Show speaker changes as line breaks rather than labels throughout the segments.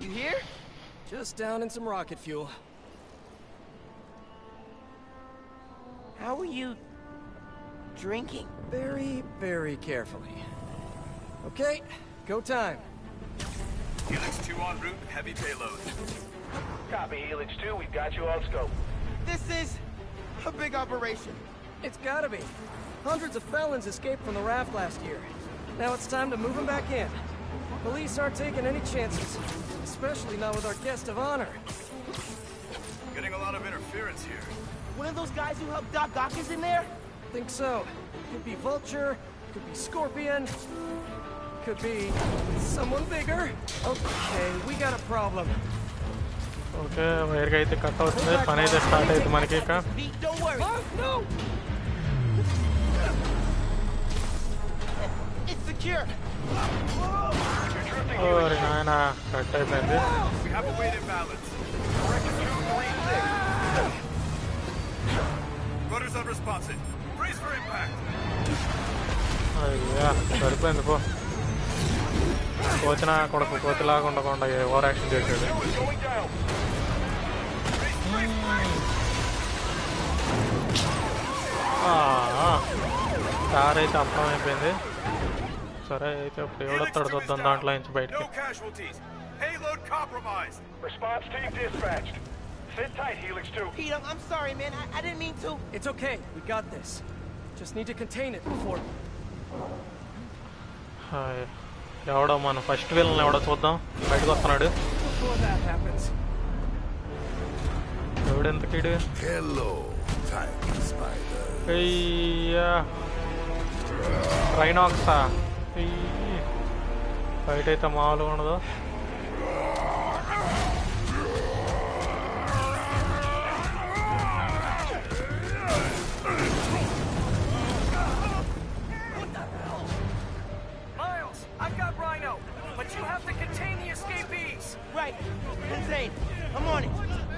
You here?
Just down in some rocket fuel.
How are you drinking?
Very, very carefully. Okay, go time.
Helix 2 en route, heavy payload.
Copy, Helix 2, we've got you on scope.
This is a big operation.
It's gotta be. Hundreds of felons escaped from the raft last year. Now it's time to move them back in. Police aren't taking any chances, especially not with our guest of honor.
Getting a lot of interference here.
One of those guys who helped Doc Ock is in there?
Think so. Could be Vulture, could be Scorpion, could be someone bigger. Okay, we got a problem.
Okay, వైర్గా అయితే cut అవుతుంది. పని అయితే start అవుతుంది మనకి ఇక.
Don't worry.
No!
It's secure.
ఓరి నాయన cut అయిపోయింది.
We have a weight imbalance. Correction 236. Rudder's unresponsive. Brace for impact.
అయ్యా సరిపోయింది పో. కోచిన కొడుకు కోతిలాగా ఉండకుండా ఓవర్ యాక్షన్ చేసాడు. కార్ అయితే అర్థం అయిపోయింది. సరే అయితే ఇప్పుడు ఎవడొస్తాడు చూద్దాం దాంట్లో నుంచి బయటకి.
Response team dispatched. Sit tight, Helix 2.
Pete, I'm sorry, man. I didn't mean to.
It's okay, we got this. Just need to contain it before...
ఎవడో మన ఫస్ట్ వీళ్ళని ఎవడో చూద్దాం. బయటకు వస్తున్నాడు.
Before that happens.
ఎవడెంతకీడు? అయ్యా రైనాక్సా. బయట అయితే మామూలుగా ఉండదు.
I've got Rhino, but you have to contain the escapees.
Right. Contain. I'm on it.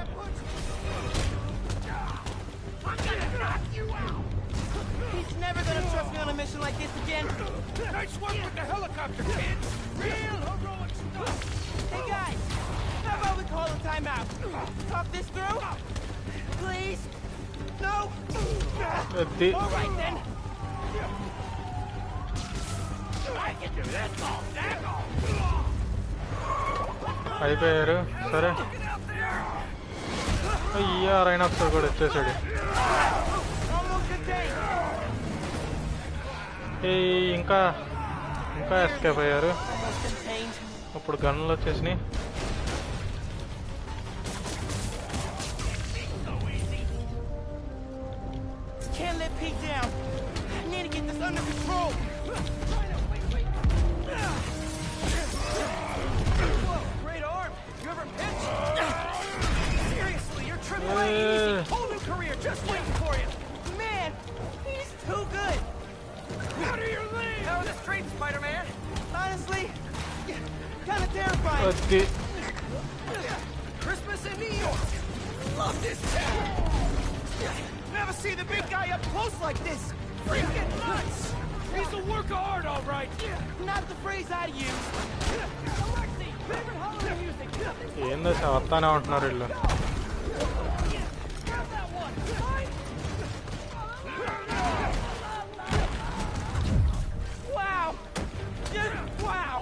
I'm gonna knock you out. He's never gonna trust me on a mission like this again.
Nice work with the helicopter, kids. Real heroic stuff.
Hey guys, how about we call a timeout? Talk this through? Please? No? All right then. I can do this all day long.
అయిపోయారు. సరే అయ్యా రైనాక్స్ కూడా వచ్చేసాడు. ఇంకా escape అయ్యారు. ఇప్పుడు గన్నులు వచ్చేసినాయి.
Can't let Pete down. I need to get this under control.
Great arm. You ever pitch? Seriously, you're triple A easy. Whole new career just waiting for you.
Man, he's too good.
Out of your league. How are the streets, Spider-Man?
Honestly, kind of terrifying.
Christmas in New York. Love this town. Never see the big guy up close like this. Freaking nuts. He's a work of art, all right.
Not the phrase I'd use.
Alexi, favorite holiday music.
ఏందో వస్తానే ఉంటున్నారు వీళ్ళు.
Wow. Just wow.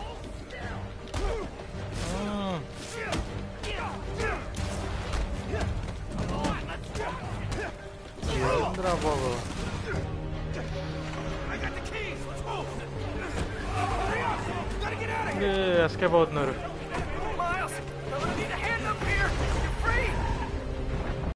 ఏంద్రా బాబు. Escape అవుతున్నారు.